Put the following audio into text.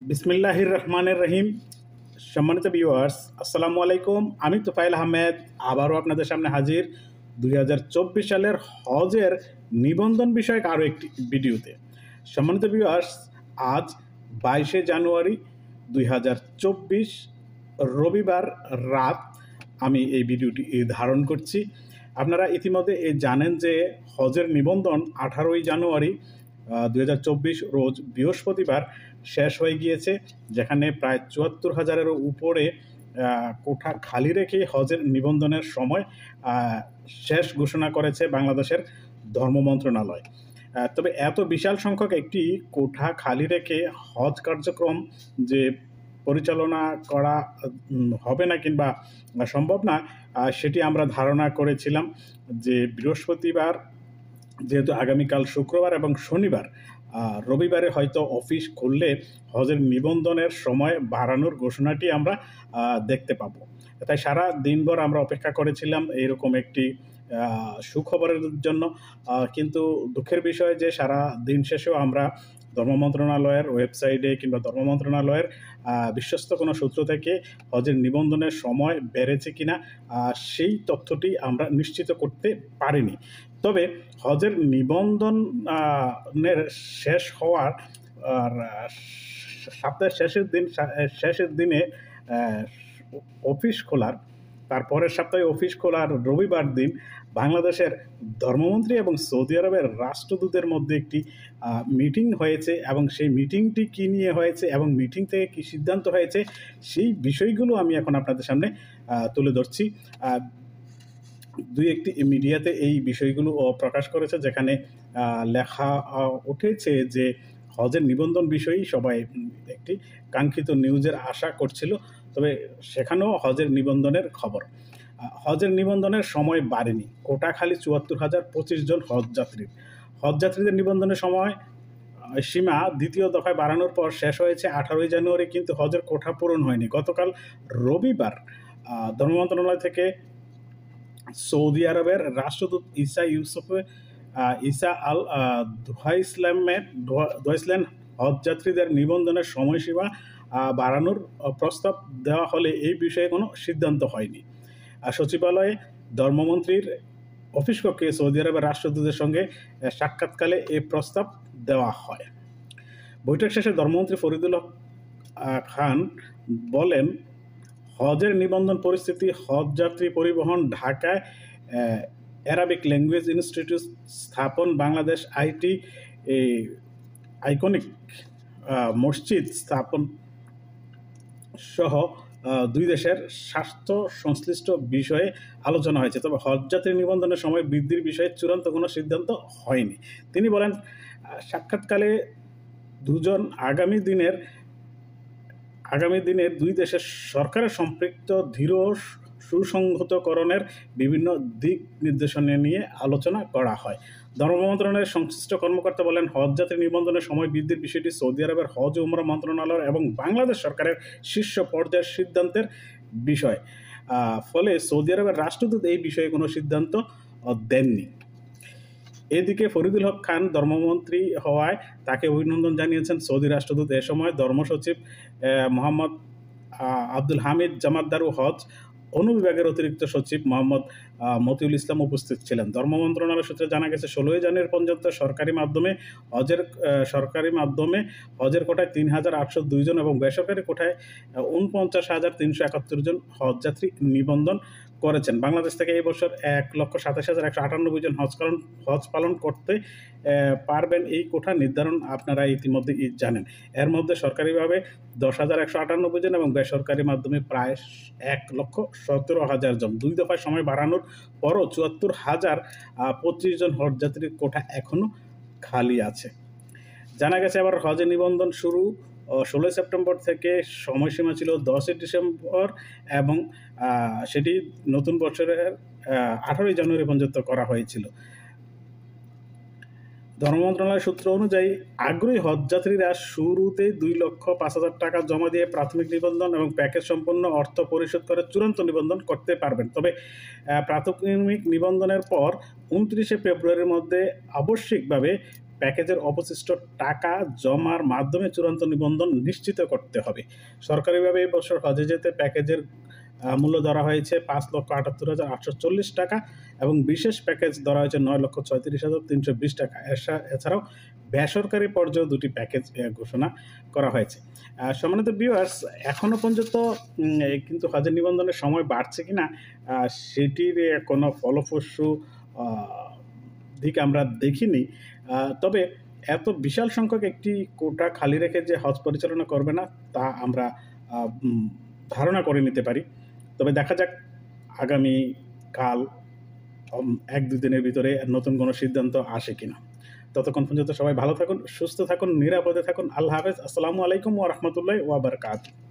বিসমিল্লাহির রহমানির রহিম। সম্মানিত ভিউয়ার্স, আসসালামু আলাইকুম। আমি তোফাইল আহমেদ আবারও আপনাদের সামনে হাজির 2024 সালের হজের নিবন্ধন বিষয়ক আরও একটি ভিডিওতে। সম্মানিত ভিউয়ার্স, আজ 22শে জানুয়ারি 2024 রবিবার রাত আমি এই ভিডিওটি ধারণ করছি। আপনারা ইতিমধ্যে জানেন যে হজের নিবন্ধন 18ই জানুয়ারি 2024 রোজ বৃহস্পতিবার শেষ হয়ে গিয়েছে, যেখানে প্রায় 74,000-এরও উপরে কোঠা খালি রেখে হজের নিবন্ধনের সময় শেষ ঘোষণা করেছে বাংলাদেশের ধর্ম মন্ত্রণালয়। তবে এত বিশাল সংখ্যক একটি কোঠা খালি রেখে হজ কার্যক্রম যে পরিচালনা করা হবে না কিংবা সম্ভব না, সেটি আমরা ধারণা করেছিলাম যে বৃহস্পতিবার, যেহেতু আগামীকাল শুক্রবার এবং শনিবার, রবিবারে হয়তো অফিস খুললে হজের নিবন্ধনের সময় বাড়ানোর ঘোষণাটি আমরা দেখতে পাব। তাই সারা দিনভর আমরা অপেক্ষা করেছিলাম এইরকম একটি সুখবরের জন্য। কিন্তু দুঃখের বিষয় যে সারা দিন শেষেও আমরা ধর্ম মন্ত্রণালয়ের ওয়েবসাইটে কিংবা ধর্ম মন্ত্রণালয়ের বিশ্বস্ত কোনো সূত্র থেকে হজের নিবন্ধনের সময় বেড়েছে কিনা সেই তথ্যটি আমরা নিশ্চিত করতে পারিনি। তবে হজের নিবন্ধনের শেষ হওয়ার সপ্তাহের শেষের দিনে অফিস খোলার, তারপরের সপ্তাহে অফিস খোলার রবিবার দিন বাংলাদেশের ধর্মমন্ত্রী এবং সৌদি আরবের রাষ্ট্রদূতের মধ্যে একটি মিটিং হয়েছে, এবং সেই মিটিংটি কী নিয়ে হয়েছে এবং মিটিং থেকে কী সিদ্ধান্ত হয়েছে সেই বিষয়গুলো আমি এখন আপনাদের সামনে তুলে ধরছি। দুই একটি মিডিয়াতে এই বিষয়গুলো প্রকাশ করেছে, যেখানে লেখা উঠেছে যে হজের নিবন্ধন বিষয়েই সবাই একটি কাঙ্ক্ষিত নিউজের আশা করছিল, তবে সেখানেও হজের নিবন্ধনের খবর। হজের নিবন্ধনের সময় বাড়েনি, কোটা খালি 74,025 জন হজযাত্রীদের নিবন্ধনের সময় সীমা দ্বিতীয় দফায় বাড়ানোর পর শেষ হয়েছে 18ই জানুয়ারি, কিন্তু হজের কোঠা পূরণ হয়নি। গতকাল রবিবার ধর্ম মন্ত্রণালয় থেকে সৌদি আরবের রাষ্ট্রদূত ঈসা আল দোহাইসলেন হজযাত্রীদের নিবন্ধনের সময়সীমা বাড়ানোর প্রস্তাব দেওয়া হলে এই বিষয়ে কোনো সিদ্ধান্ত হয়নি। সচিবালয়ে ধর্মমন্ত্রীর অফিস কক্ষে সৌদি আরবের রাষ্ট্রদূতের সঙ্গে সাক্ষাৎকালে এই প্রস্তাব দেওয়া হয়। বৈঠক শেষে ধর্মমন্ত্রী ফরিদুল খান বলেন, হজের নিবন্ধন পরিস্থিতি, হজযাত্রী পরিবহন, ঢাকায় অ্যারাবিক ল্যাঙ্গুয়েজ ইনস্টিটিউট স্থাপন, বাংলাদেশ আইকনিক মসজিদ স্থাপন সহ দুই দেশের স্বাস্থ্য সংশ্লিষ্ট বিষয়ে আলোচনা হয়েছে। তবে হজযাত্রী নিবন্ধনের সময় বৃদ্ধির বিষয়ে চূড়ান্ত কোনো সিদ্ধান্ত হয়নি। তিনি বলেন, সাক্ষাৎকালে দুজন আগামী দিনের দুই দেশের সরকারের সম্পৃক্ত ধীর সুসংহতকরণের বিভিন্ন দিক নির্দেশনা নিয়ে আলোচনা করা হয়। ধর্ম মন্ত্রণালয়ের সংশ্লিষ্ট কর্মকর্তা বলেন, হজযাত্রী নিবন্ধনের সময় বৃদ্ধির বিষয়টি সৌদি আরবের হজ ও উমরা মন্ত্রণালয় এবং বাংলাদেশ সরকারের শীর্ষ পর্যায়ের সিদ্ধান্তের বিষয়। ফলে সৌদি আরবের রাষ্ট্রদূত এই বিষয়ে কোনো সিদ্ধান্ত দেননি। এদিকে ফরিদুল হক খান ধর্মমন্ত্রী হওয়ায় তাকে অভিনন্দন জানিয়েছেন সৌদি রাষ্ট্রদূত। এ সময় ধর্মসচিব মোহাম্মদ আব্দুল হামিদ জামাতদার ও হজ অনুবিভাগের অতিরিক্ত সচিব মোহাম্মদ মতিউল ইসলাম উপস্থিত ছিলেন। ধর্ম মন্ত্রণালয় সূত্রে জানা গেছে, 16 জানুয়ারি পর্যন্ত সরকারি মাধ্যমে হজের কোটায় 3,802 জন এবং বেসরকারি কোটায় 49,371 জন হজযাত্রী নিবন্ধন করেছেন। বাংলাদেশ থেকে এই বছর 1,27,198 জন হজ পালন করতে পারবেন। এই কোঠা নির্ধারণ আপনারা ইতিমধ্যে জানেন। এর মধ্যে সরকারিভাবে 10,198 জন এবং বেসরকারি মাধ্যমে প্রায় 1,17,000 জন। দুই দফায় সময় বাড়ানোর পরও 74,025 জন হজযাত্রীর কোঠা এখনও খালি আছে। জানা গেছে, আবার হজের নিবন্ধন শুরু 16 সেপ্টেম্বর থেকে, সময়সীমা ছিল 10 ডিসেম্বর এবং সেটি নতুন বছরের 18 জানুয়ারি পর্যন্ত করা হয়েছিল। ধর্ম মন্ত্রণালয়ের সূত্র অনুযায়ী আগ্রহী হজযাত্রীরা শুরুতেই 2,05,000 টাকা জমা দিয়ে প্রাথমিক নিবন্ধন এবং প্যাকেজ সম্পন্ন অর্থ পরিশোধ করে চূড়ান্ত নিবন্ধন করতে পারবেন। তবে প্রাথমিক নিবন্ধনের পর 29 ফেব্রুয়ারির মধ্যে আবশ্যিকভাবে প্যাকেজের অবশিষ্ট টাকা জমার মাধ্যমে চূড়ান্ত নিবন্ধন নিশ্চিত করতে হবে। সরকারিভাবে এই বছর হজে যেতে প্যাকেজের মূল্য ধরা হয়েছে 5,78,840 টাকা এবং বিশেষ প্যাকেজ ধরা হয়েছে 9,36,320 টাকা। এছাড়াও বেসরকারি পর্যায়েও দুটি প্যাকেজ ঘোষণা করা হয়েছে। সম্মানিত ভিউয়ার্স, এখনও পর্যন্ত কিন্তু হজের নিবন্ধনের সময় বাড়ছে কিনা সেটির কোনো ফলপ্রসূ দিক আমরা দেখিনি। তবে এত বিশাল সংখ্যক একটি কোটা খালি রেখে যে হজ পরিচালনা করবে না তা আমরা ধারণা করে নিতে পারি। তবে দেখা যাক আগামী কাল 1-2 দিনের ভিতরে নতুন কোনো সিদ্ধান্ত আসে কিনা। ততক্ষণ পর্যন্ত সবাই ভালো থাকুন, সুস্থ থাকুন, নিরাপদে থাকুন। আল্লাহ হাফেজ। আসসালামু আলাইকুম ওয়া রাহমাতুল্লাহি ওয়া বারাকাতুহু।